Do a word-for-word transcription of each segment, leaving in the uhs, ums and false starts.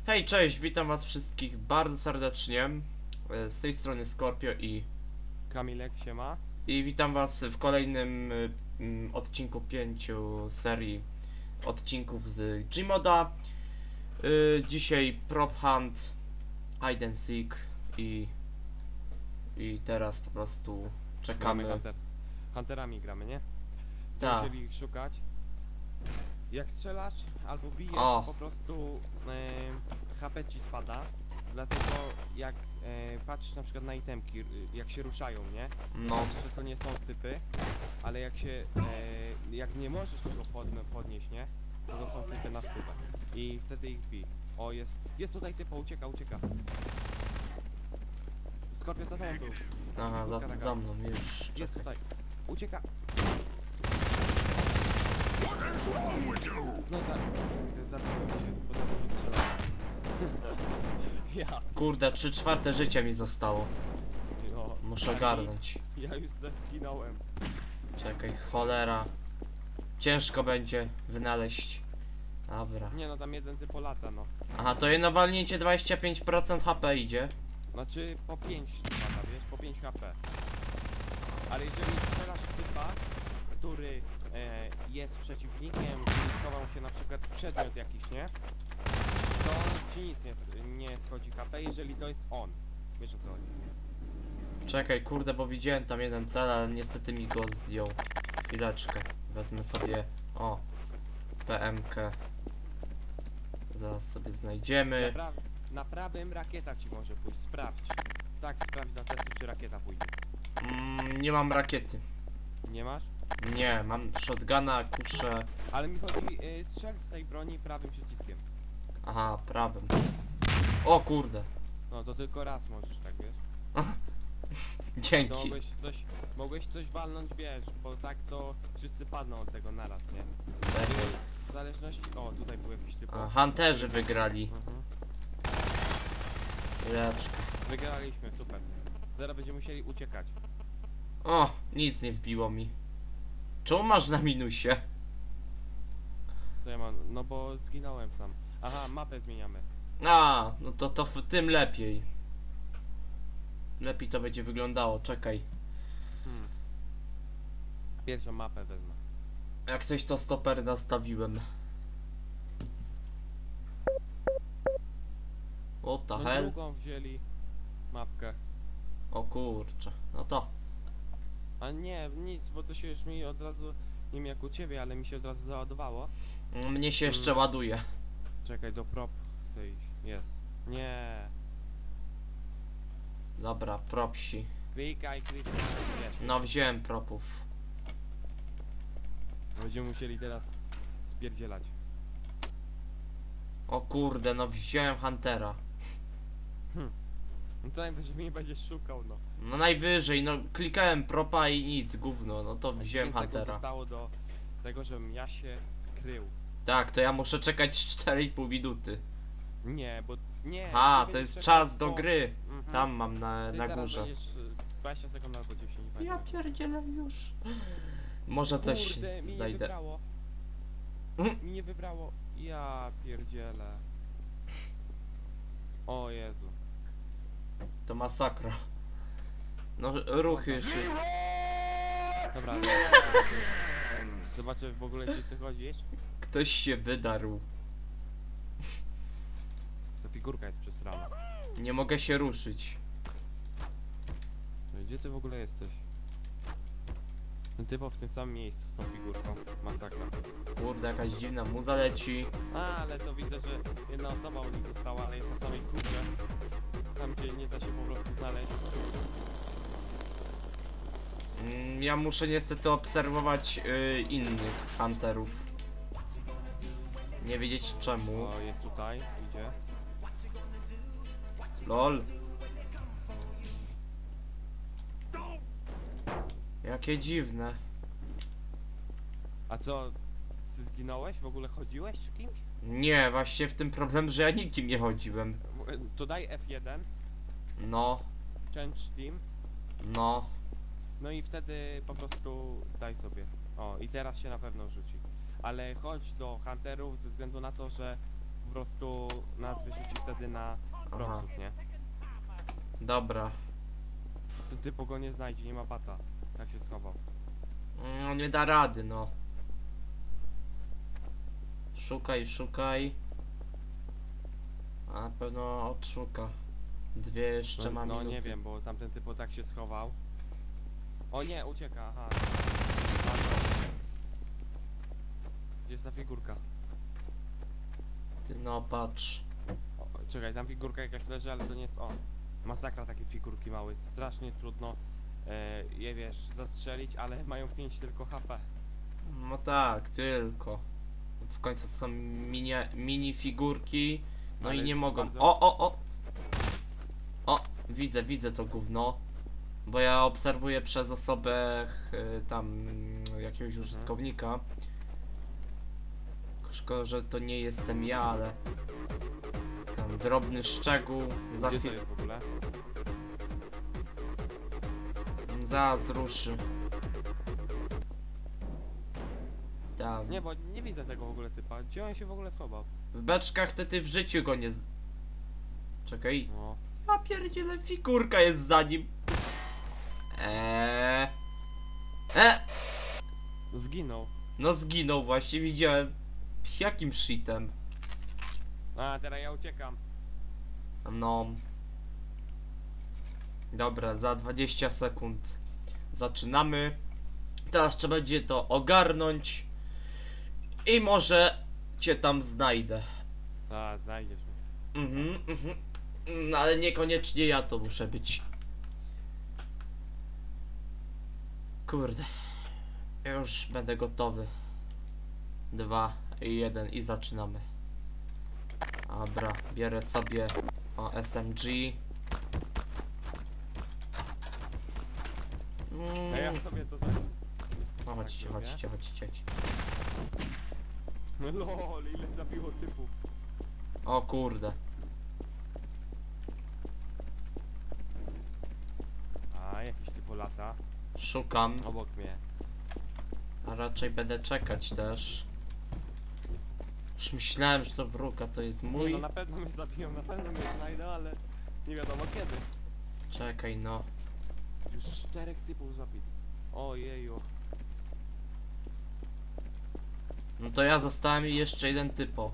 Hej, cześć, witam was wszystkich bardzo serdecznie. e, Z tej strony Scorpio i, Kamilek się ma. i witam was w kolejnym y, mm, odcinku pięciu serii odcinków z Gmoda. Y, Dzisiaj Prop Hunt, Hide and Seek i, i teraz po prostu Gramy czekamy. Hunter. Hunterami gramy, nie? Tak. To musieli ich szukać. Jak strzelasz albo bijesz, O. to po prostu e, H P ci spada. Dlatego jak e, patrzysz na przykład na itemki, y, jak się ruszają, nie? No, Znaczy, że to nie są typy, ale jak się, e, jak nie możesz tego podn- podnieść, nie? To to są typy na stówę. I wtedy ich bij. O, jest, jest tutaj typo, ucieka, ucieka. Skorpion za tobą był. aha, Figurka za, taka. za mną już. Jest Czekaj. tutaj. Ucieka. No za... za to się po prostu strzelałem. Ja. Kurde, trzy czwarte życia mi zostało. No. Muszę Tak, ogarnąć. i Ja już zeskinąłem. Czekaj, cholera. Ciężko będzie wynaleźć. Dobra. Nie no, tam jeden typo lata, no. Aha, to jedno walnięcie dwadzieścia pięć procent H P idzie. Znaczy po pięć lata, wiesz, po pięć H P. Ale jeżeli strzelasz w typa, który e, jest przeciwnikiem i schował się na przykład w przedmiot jakiś, nie? To ci nic nie, nie schodzi H P, jeżeli to jest on. Wiesz o co chodzi. Czekaj, kurde, bo widziałem tam jeden cel, ale niestety mi go zdjął. Chwileczkę. Wezmę sobie, o, P M K. Zaraz sobie znajdziemy. Na, pra na prawym rakieta ci może pójść, sprawdź. Tak, sprawdź na testu, czy rakieta pójdzie. Mm, nie mam rakiety. Nie masz? Nie, mam shotguna, kuszę. Ale mi chodzi, y, strzel z tej broni prawym przyciskiem. Aha, prawym. O kurde. No to tylko raz możesz, tak wiesz? To Dzięki. mogłeś coś, mogłeś coś walnąć, wiesz, bo tak to wszyscy padną od tego naraz, nie? W zależności... O, tutaj był jakiś typ. A, Hunterzy wygrali. Mhm. Chwileczkę. Wygraliśmy, super. Zaraz będziemy musieli uciekać. O, nic nie wbiło mi. Czemu masz na minusie? To ja mam, no bo zginąłem sam. Aha, mapę zmieniamy. A, no to to w tym lepiej. Lepiej to będzie wyglądało, czekaj. Hmm. Pierwszą mapę wezmę. Jak coś to stoper nastawiłem. What the No hell? drugą wzięli mapkę. O kurczę, no to. A nie, nic, bo to się już mi od razu, nie wiem jak u ciebie, ale mi się od razu załadowało. Mnie się jeszcze Mm. ładuje. Czekaj, do prop chcę iść. Jest. Nie. Dobra, propsi. Klikaj, klikaj. Jest. No wziąłem propów. Będziemy musieli teraz spierdzielać. O kurde, no wziąłem Huntera. No to najwyżej mnie będziesz szukał, no. No najwyżej, no klikałem propa i nic, gówno, no to wziąłem dziesięć sekund Huntera. zostało do tego, żebym ja się skrył. Tak, to ja muszę czekać cztery i pół minuty. Nie, bo nie. A, ty to będziesz jest czekał czas do po- gry. Mhm. Tam mam na, Ty na zaraz górze. będziesz y, dwadzieścia sekund albo dziesięć. nie Ja pamiętam. pierdzielę już. Może coś Kurde, mi nie znajdę. wybrało. Mhm. Mi nie wybrało. Ja pierdzielę. O Jezu. To masakra. No ruchy szy... Dobra, zobaczę, zobaczę w ogóle gdzie ty chodzisz. Ktoś się wydarł. Ta figurka jest przesrana. Nie mogę się ruszyć. No gdzie ty w ogóle jesteś? Ten typo w tym samym miejscu z tą figurką. Masakra. Kurde, jakaś dziwna muza leci. A, ale to widzę, że jedna osoba u nich została, ale jest na samej górze. Tam gdzie nie da się po prostu znaleźć. Mm, Ja muszę niestety obserwować y, innych hunterów. Nie wiedzieć czemu. O, jest tutaj, idzie. Lol. Jakie dziwne. A co? Ty zginąłeś? W ogóle chodziłeś z kimś? Nie, właśnie w tym problem, że ja nikim nie chodziłem. To daj F jeden. No, Change team. no. No i wtedy po prostu daj sobie. O, i teraz się na pewno rzuci. Ale chodź do hunterów ze względu na to, że po prostu nas wyrzuci wtedy na propsów, nie? Dobra. Ten typo go nie znajdzie, nie ma bata. Jak się schował. No nie da rady, no. Szukaj, szukaj. A na pewno odszuka. Dwie jeszcze No, ma no minuty. nie wiem, bo tamten typo tak się schował. O nie, ucieka, aha. Gdzie jest ta figurka? Ty no patrz. O, czekaj, tam figurka jakaś leży, ale to nie jest on. Masakra takie figurki małe, strasznie trudno e, je wiesz, zastrzelić, ale mają pięć tylko H P. No tak, tylko. W końcu są mini, mini figurki. No Ale i nie mogą. bardzo- O, o, o! O, widzę, widzę to gówno. Bo ja obserwuję przez osobę y, tam mm, jakiegoś Mhm. użytkownika. Szkoda, że to nie jestem ja, ale tam drobny szczegół. Za Gdzie to chwilę jest w ogóle? zaraz ruszy. Tam. Nie, bo nie widzę tego w ogóle typa. Gdzie on się w ogóle schował? W beczkach to ty w życiu go nie. Z... Czekaj. No. Ja pierdzielę, figurka jest za nim. Eee. E! Zginął. No zginął właśnie, widziałem. Jakim shitem? A, teraz ja uciekam. No. Dobra, za dwadzieścia sekund zaczynamy. Teraz trzeba będzie to ogarnąć. I może cię tam znajdę. A, znajdziesz mnie. Mhm, mhm. No, ale niekoniecznie ja to muszę być. Kurde. Już będę gotowy. Dwa, jeden i zaczynamy. Dobra, bierę sobie o S M G. No ja Mm. sobie to zajmę. No chodźcie, tak lubię. chodźcie, chodźcie, chodźcie. Lol, ile zabiło typów. O kurde. A, jakiś typu lata. Szukam, Obok mnie. a raczej będę czekać też. Już myślałem, że to wróg, a to jest Nie, mój. no na pewno mnie zabiją, na pewno mnie znajdą, ale nie wiadomo kiedy. Czekaj no. Już czterech typów zabili. Ojeju. No to ja zostałem i jeszcze jeden typo.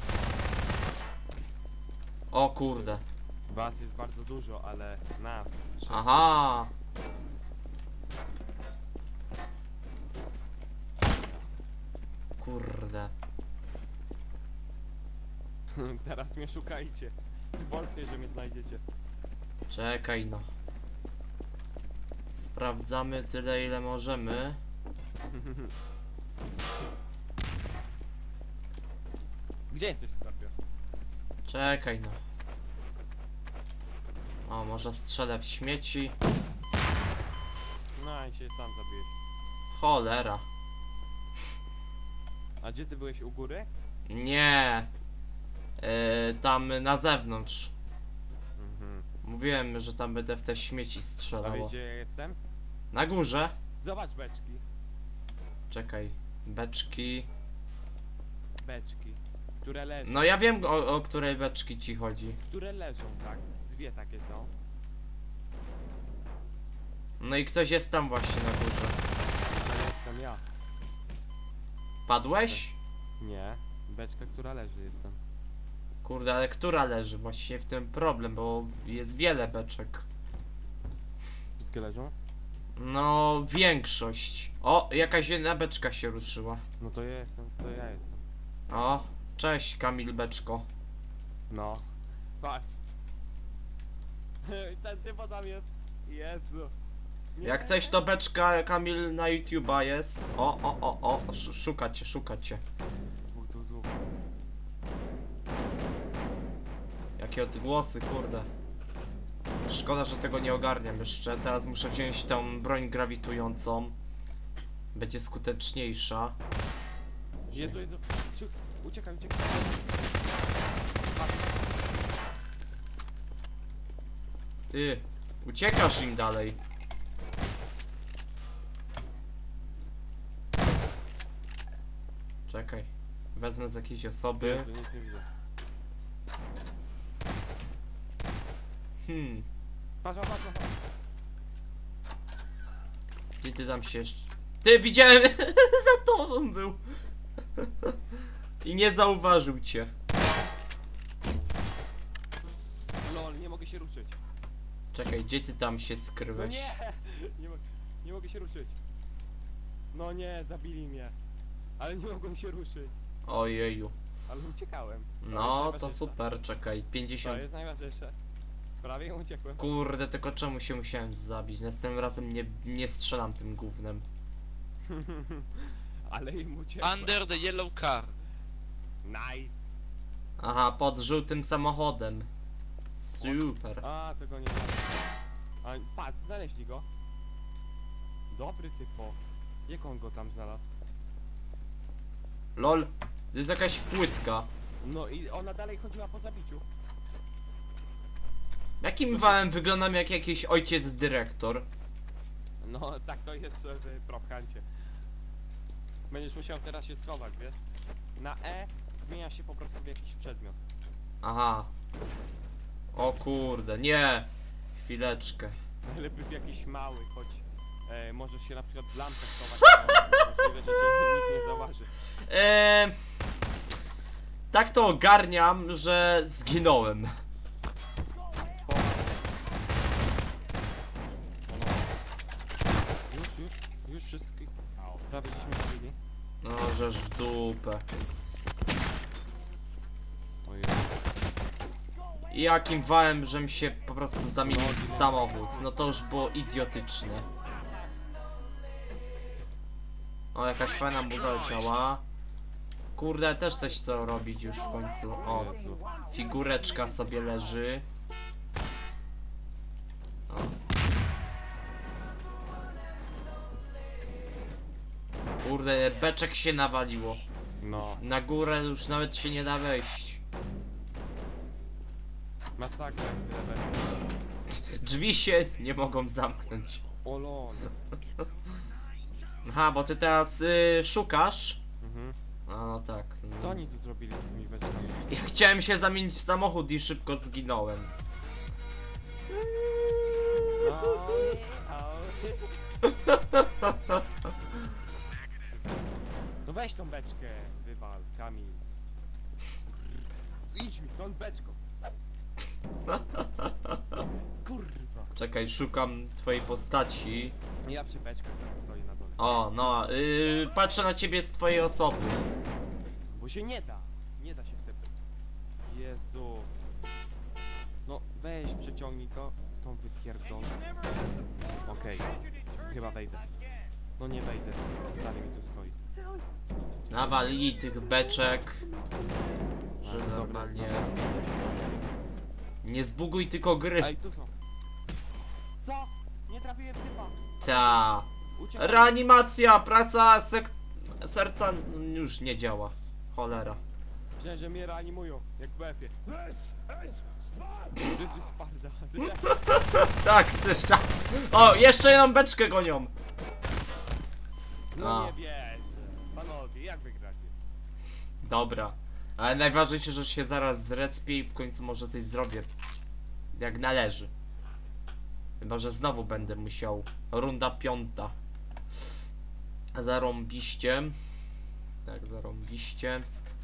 O kurde. Was jest bardzo dużo, ale nas. trzech. Aha. Kurde. Teraz mnie szukajcie. Wątpię, że mnie znajdziecie. Czekaj no. Sprawdzamy tyle ile możemy. Gdzie jesteś, Skorpio? Czekaj no. O, może strzelę w śmieci. No i się sam zabiłeś. Cholera. A gdzie ty byłeś, u góry? Nie. Yy, tam na zewnątrz. Mhm. Mówiłem, że tam będę w te śmieci A wiesz, strzelał. gdzie ja jestem? Na górze. Zobacz beczki. Czekaj. Beczki. Beczki. Które leżą. No ja wiem o, o której beczki ci chodzi. Które leżą, tak. Dwie takie są. No i ktoś jest tam właśnie na górze. To jestem ja. Padłeś? Nie. Beczka, która leży jestem. Kurde, ale która leży? Właściwie w tym problem, bo jest wiele beczek. Wszystkie leżą? No, większość. O, jakaś jedna beczka się ruszyła. No to ja jestem, to ja jestem. O, cześć Kamil Beczko. No. Patrz. Ten typo tam jest. Jezu. Nie. Jak coś to beczka Kamil na YouTube'a jest. O, o, o, o, sz- szukacie, szukacie. Dwóch, dwóch, dwóch. Jakie odgłosy, kurde. Szkoda, że tego nie ogarniam jeszcze. Teraz muszę wziąć tą broń grawitującą. Będzie skuteczniejsza. Jezu, Jezu. Ciu- Uciekaj, uciekaj. Ty, uciekasz im dalej. Czekaj. Wezmę z jakiejś osoby. Jezu, nic nie widzę. Hmm. Patrz, patrz, patrz. Gdzie ty tam się jeszcze... Ty, widziałem! Za tobą był! I nie zauważył cię. Lol, nie mogę się ruszyć. Czekaj, gdzie ty tam się No skryłeś? nie! Nie, mo nie mogę się ruszyć. No nie, zabili mnie. Ale nie mogłem się ruszyć. Ojeju. Ale uciekałem. To No, jest to najważniejsze. super, czekaj, To pięćdziesiąt. jest najważniejsze. Prawie uciekłem. Kurde, tylko czemu się musiałem zabić? Następnym razem nie, nie strzelam tym gównem. Ale im uciekłem. Under the yellow car. Nice. Aha, pod żółtym samochodem. Super. A, tego nie znam. A, patrz, znaleźli go. Dobry typo. Jak on go tam znalazł? Lol, to jest jakaś płytka. No i ona dalej chodziła po zabiciu. Jakim wałem wyglądam jak jakiś ojciec dyrektor? No, tak to jest w propchancie. Będziesz musiał teraz się schować, wiesz? Na E zmienia się po prostu w jakiś przedmiot. Aha. O kurde, nie. Chwileczkę. Najlepiej w jakiś mały, choć e, możesz się na przykład w lampę schować. to Możliwe, że cię nikt nie zauważy. Eee, tak to ogarniam, że zginąłem. Już, już, już wszystkich. Prawie żeśmy zbili. No, żeż w dupę. Ojej. I jakim wałem, żem się po prostu zamienił w samochód. No to już było idiotyczne. O, jakaś fajna buda leciała. Kurde, też coś chcę robić już w końcu. O, Jezu. figureczka sobie leży. O. Kurde, beczek się nawaliło. No, Na górę już nawet się nie da wejść. masakra. tyle będzie. Drzwi się nie mogą zamknąć. O lol. Aha, bo ty teraz y, szukasz. Mhm. A no tak. No. Co oni tu zrobili z tymi beczkami? Ja chciałem się zamienić w samochód i szybko zginąłem. No weź tą beczkę, wywal, Kamil. Idź mi stąd beczką. Kurwa. Czekaj, szukam twojej postaci. Ja przy beczkach tam stoję na dole. O, no, yy, patrzę na ciebie z twojej osoby. Bo się nie da. Nie da się wtedy. Jezu. No weź, przeciągnij to. Tą wypierdolę. Okej. Chyba wejdę. No nie wejdę. Dalej mi tu stoi. Nawalili tych beczek. Że Ale dobra, normalnie. no. Nie zbuguj tylko gry. Ej, tu są. Co? Nie trafiłem w typa. Ta. Uciekaj. Reanimacja, praca sek serca już nie działa. Cholera. Myślałem, że mnie reanimują, jak w B F-ie. Jezus Sparda. Tak, słyszałem. O, jeszcze jedną beczkę gonią. No A. nie wierzę. Panowie, jak wygracie? Dobra. Ale najważniejsze, że się zaraz zrespię i w końcu może coś zrobię. Jak należy. Chyba, że znowu będę musiał. Runda piąta. Zarąbiście. Tak, zarąbiście.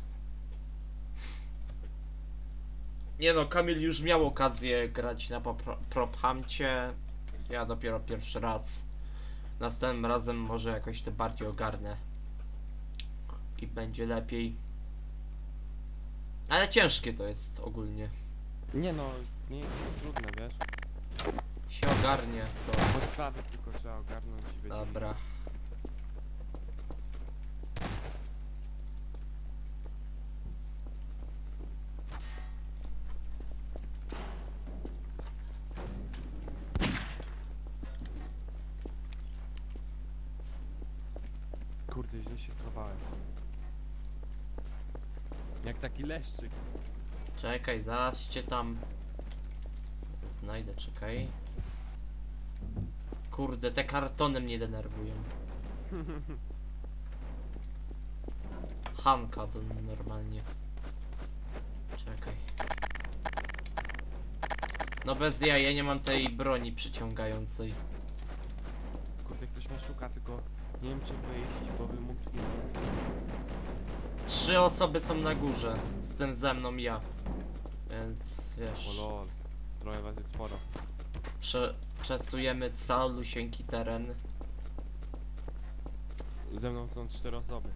Nie no, Kamil już miał okazję grać na prophamcie. Ja dopiero pierwszy raz. Następnym razem może jakoś to bardziej ogarnę. I będzie lepiej. Ale ciężkie to jest ogólnie. Nie no, nie jest to trudne, wiesz? Się ogarnie to. Podstawy tylko trzeba ogarnąć i będzie. Dobra. Kurde, źle się schowałem. Jak taki leszczyk. Czekaj, zaraz cię tam znajdę, czekaj. Kurde, te kartony mnie denerwują. Hanka to normalnie. Czekaj. No bez jaj, ja nie mam tej broni przyciągającej. Kurde, ktoś mnie szuka, tylko nie wiem czy wyjść, bo bym mógł zginąć. Trzy osoby są na górze, z tym ze mną ja. Więc wiesz, O lol, trochę was jest sporo. przeczesujemy calusieńki teren. Ze mną są cztery osoby.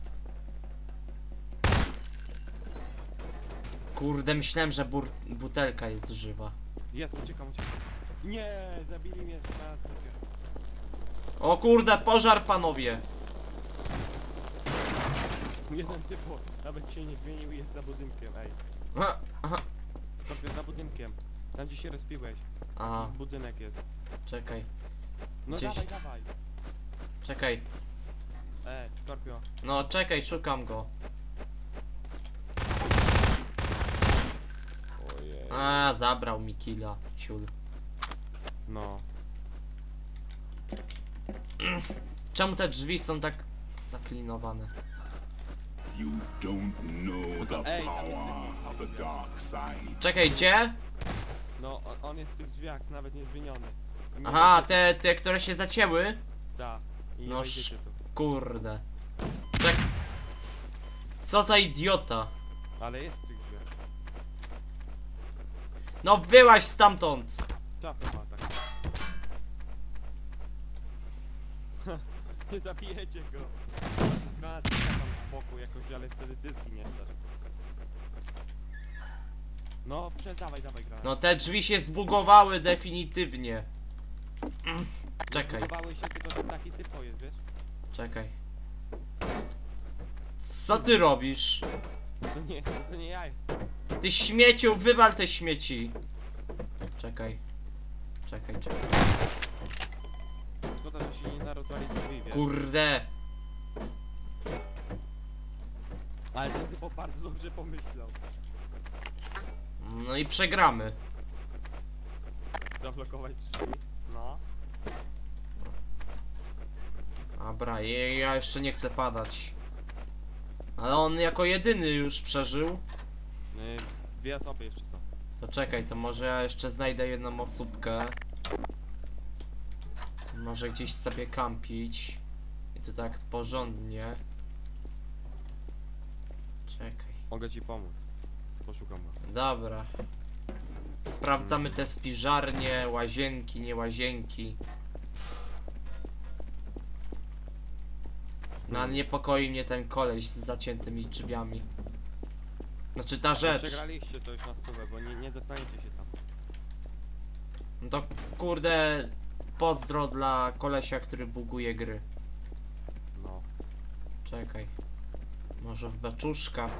Kurde, myślałem, że bur butelka jest żywa. Jest, uciekam, uciekam. Nie, zabili mnie na trupie. O kurde, pożar panowie! Jeden typu nawet się nie zmienił i jest za budynkiem, ej. Aha, aha. Skorpion, za budynkiem. Tam gdzie się respiłeś. A, Budynek jest. czekaj, No Gdzieś- dawaj, dawaj. czekaj. E, Skorpio. No czekaj, szukam go. Ojej. A, zabrał mi killa, ciul. No. Czemu te drzwi są tak zaklinowane? You don't know the Ej, tam jest power of the dark side. Czekaj, gdzie? No, on, on jest w tych drzwiach, nawet nie zmieniony. I nie Aha, wejdziecie- te, te, które się zacięły? Da. I nie No wejdziecie sz- tu. Kurde. Czek... Co za idiota. Ale jest w tych drzwiach. No wyłaź stamtąd. Czapę ma tak. Nie zabijecie go. Granaty tam z boku jakoś, ale wtedy ty zginiesz też. No, przed, dawaj, dawaj granat. No te drzwi się zbugowały definitywnie. Mm, Czekaj, Zbugowały się, tylko że taki typo jest, wiesz? czekaj. Co ty robisz? To nie, to nie ja jestem. Ty śmieciu, wywal te śmieci. Czekaj. Czekaj, czekaj. Szkoda, że się nie da rozwalić drzwi, wiesz? Kurde. Ale ten typo bardzo dobrze pomyślał. No i przegramy. Zablokować drzwi. No. Dobra, je- ja jeszcze nie chcę padać. Ale on jako jedyny już przeżył. Yy, dwie osoby jeszcze są. To czekaj, to może ja jeszcze znajdę jedną osóbkę. Może gdzieś sobie kampić. I to tak porządnie. Czekaj. Mogę ci pomóc. Poszukam go. Dobra. Sprawdzamy te spiżarnie, łazienki, nie łazienki. No ale niepokoi mnie ten koleś z zaciętymi drzwiami. Znaczy ta rzecz. Przegraliście to już na stówę, bo nie, nie dostaniecie się tam. No to kurde pozdro dla kolesia, który buguje gry. No. Czekaj. Może w beczuszkach.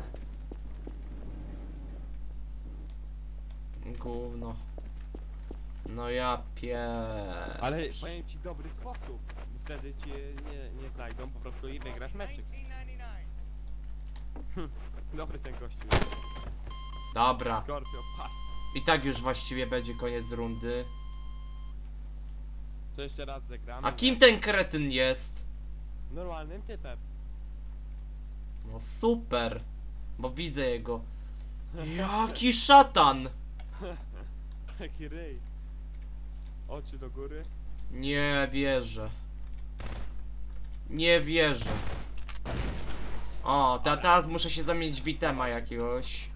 Gówno. No ja pie... Ale powiem ci dobry sposób. Bo wtedy cię nie, nie znajdą po prostu i wygrasz meczyk. Hm, dobry ten gościu. Dobra. Skorpio, patrz. I tak już właściwie będzie koniec rundy. To jeszcze raz zagramy. A kim ten kretyn jest? Normalnym typem. No super. Bo widzę jego. Jaki szatan! Jaki ryj. Oczy do góry. Nie wierzę. Nie wierzę. O, ta, teraz muszę się zamienić w itema jakiegoś.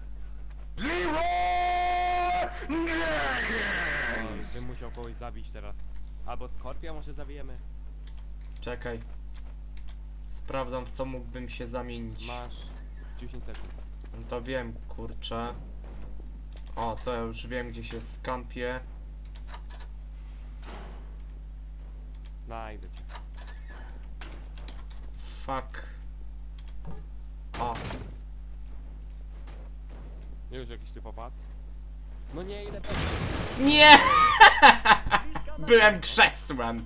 Oj, bym musiał kogoś zabić teraz. Albo Skorpia może zabijemy. Czekaj. Sprawdzam, w co mógłbym się zamienić. Masz dziesięć sekund. No to wiem, kurczę. O, to ja już wiem, gdzie się skampię. Znajdę cię. Fuck. O, Już jakiś typ opadł. No nie, ile pewnie. nie! Byłem krzesłem.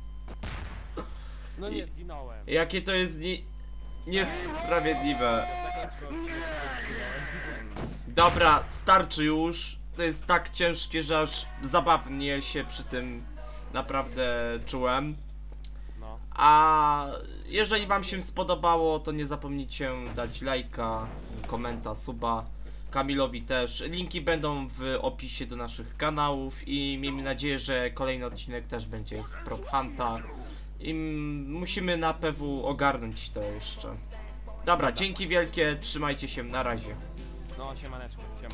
No nie, zginąłem. Jakie to jest nie... niesprawiedliwe. Zakończmy odcinek, zginąłem. Dobra, starczy już. To jest tak ciężkie, że aż zabawnie się przy tym naprawdę czułem. No. A jeżeli wam się spodobało, to nie zapomnijcie dać lajka, komenta, suba. Kamilowi też. Linki będą w opisie do naszych kanałów i miejmy nadzieję, że kolejny odcinek też będzie z Prop Hunta. I m- musimy na P W ogarnąć to jeszcze. Dobra, dzięki wielkie, trzymajcie się, na razie. No, siemaneczko, siema.